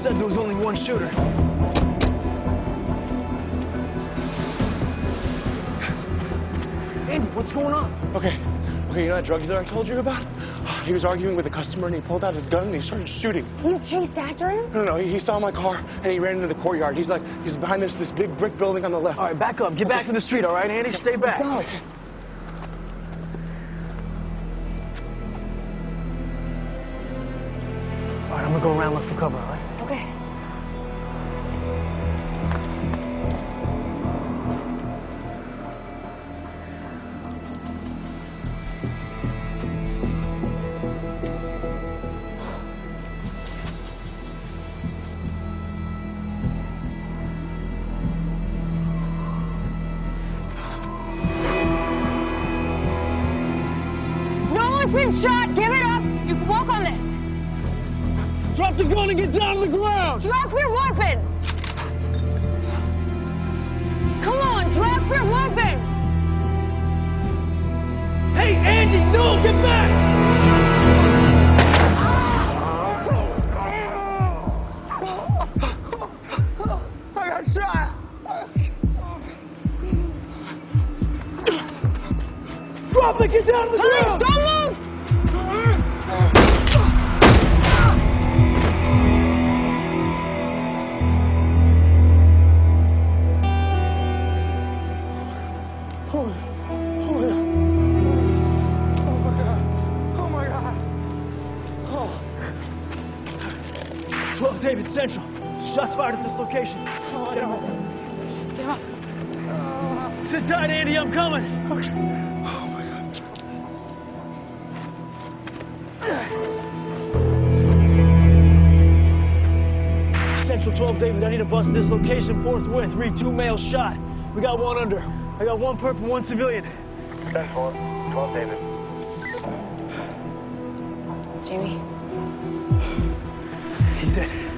said there was only one shooter. Andy, what's going on? Okay, you know that drug dealer I told you about? He was arguing with a customer and he pulled out his gun and he started shooting. You chased after him? No, he saw my car and he ran into the courtyard. He's behind this big brick building on the left. All right, back up. Get back to the street, all right, Andy? Stay back. Go. All right, I'm gonna go around, look for cover, all right? Okay. Been shot. Give it up. You can walk on this. Drop the gun and get down to the ground. Drop your weapon. Come on, drop your weapon. Hey, Andy, no, get back! I got shot. Drop it, get down to the ground. Don't move. David Central. Shots fired at this location. Get him up. Sit tight, Andy. I'm coming. Okay. Oh, my God. Central 12, David. I need to bust this location forthwith. Read 2 males shot. We got 1 under. I got 1 perp and 1 civilian. 10-4. 12, David. Jamie. He's dead.